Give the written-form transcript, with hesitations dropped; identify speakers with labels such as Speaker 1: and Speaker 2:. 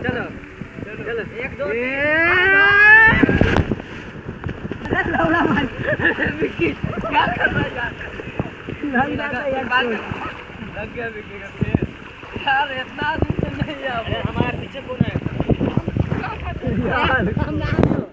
Speaker 1: चलो चलो 1 2 लौड़ा मार विक्की क्या कर रहा है यार लग गया विक्की का पेड़ यार इतना दूर नहीं है। हमारे पीछे कौन है यार